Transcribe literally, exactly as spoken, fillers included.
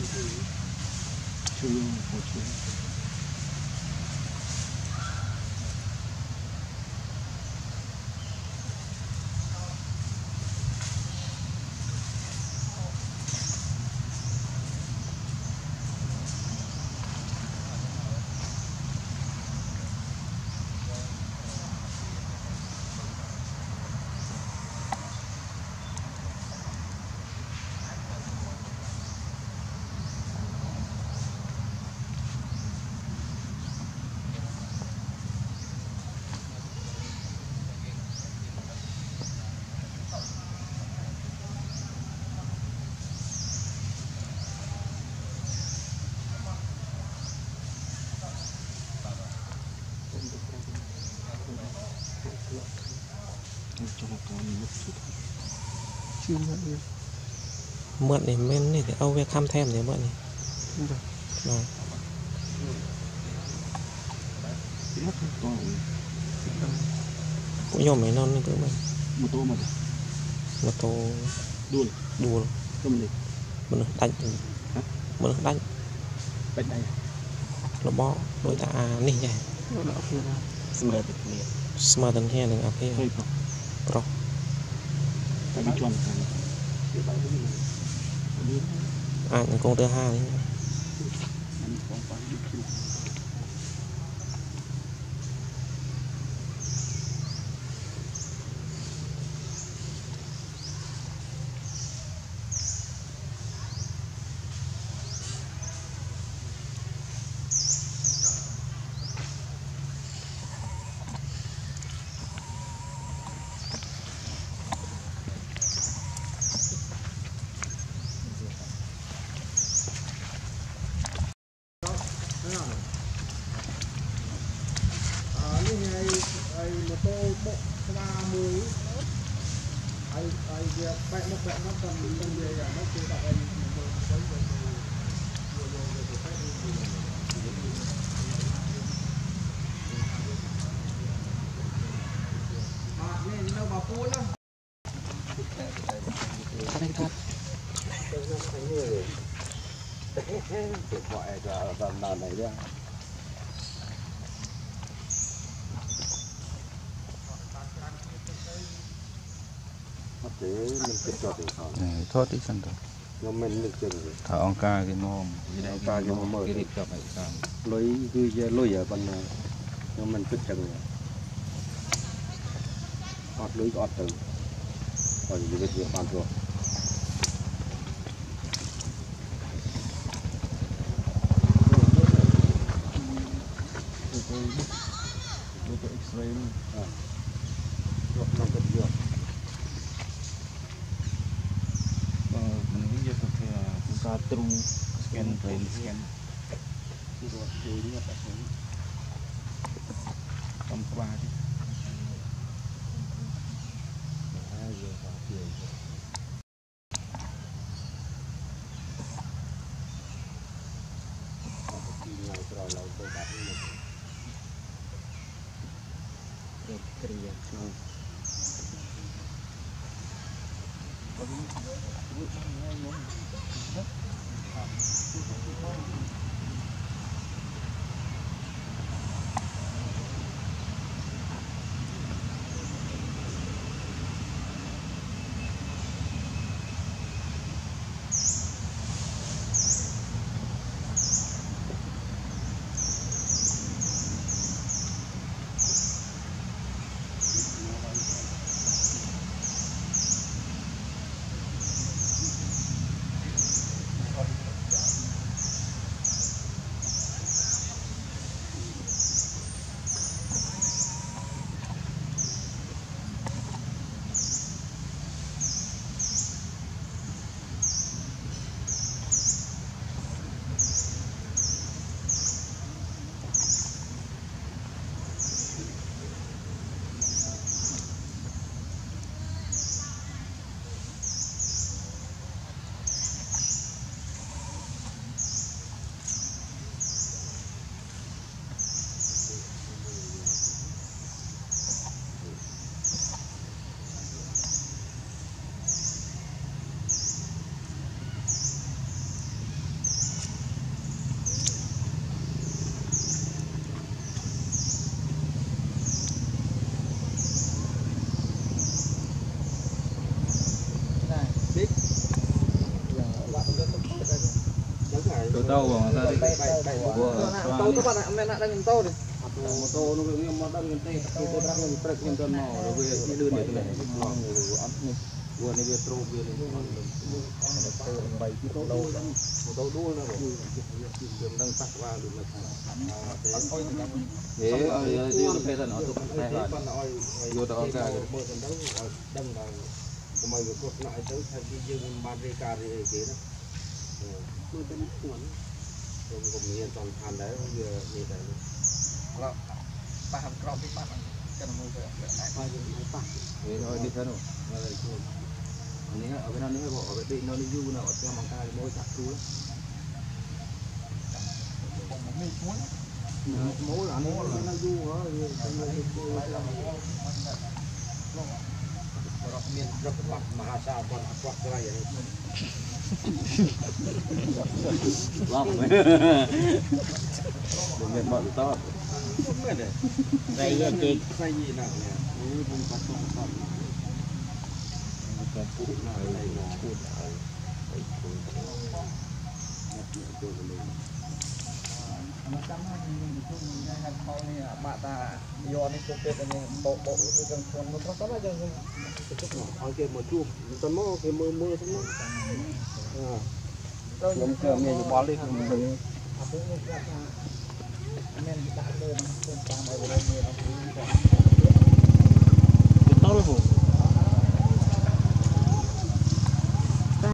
mượn để men này thì âu về thăm thêm để mượn này rồi cũng nhiều mấy non cứ mình một tô mà một tô đua đùa không gì mình đánh mình đánh đánh đây nó bó đôi ta à nỉ vậy smart smart tận kia đừng áp kia pro tại vì chọn à những con thứ hai đấy gọi là lần này đấy thoát đi sân rồi nhưng mình được chừng thả ông ca cái mồm ông ca cái mồm cái gặp lại càng lối cứ lối ở bên nhưng mình cứ chừng ọt lưới ọt từ rồi như việc hoàn rồi true scan brain scan hôm qua chứ tôi tàu bằng ta đi tàu các bạn ạ, mẹ lại đang tàu đi mô tô nó cái mà đang cái tay cái tay đang cái trek nhân nó rồi về đưa để cái này vừa này về trâu về này bảy cái tàu đâu một tàu đua nó rồi đường đang tắc vào được là thế ở đây nó phải là nó tụt hay là vô đó cả đâm vào mày vừa cột lại tới thay cái dương ban rê cà rê thế đó tôi tên cuốn rồi cùng nhiên toàn than đấy giờ như thế đó ba hàng cọp cái ba hàng cái nó mua về lại coi như nó tặng thế thôi đi thế rồi này ở bên này bỏ ở bên đây nó đi du nào ở trong măng ca môi chặt chú mối là mối là nó du đó miền rất bắc mà sao còn quạt cái này lắm đấy miền bắc to đây chị đây gì nào nè ừ vùng quạt to to cái phụ nào đây là phụ nào đây phụ nó chấm hai nghìn một chung hai hàng sau này bạn ta do này chụp cái này bộ bộ cái con con nó có cái gì cái chút nhỏ ở kia một chụp con mò cái mưa mưa thế nó à giống cơm này bỏ lên mình mình đã lên nó không làm ở đây nó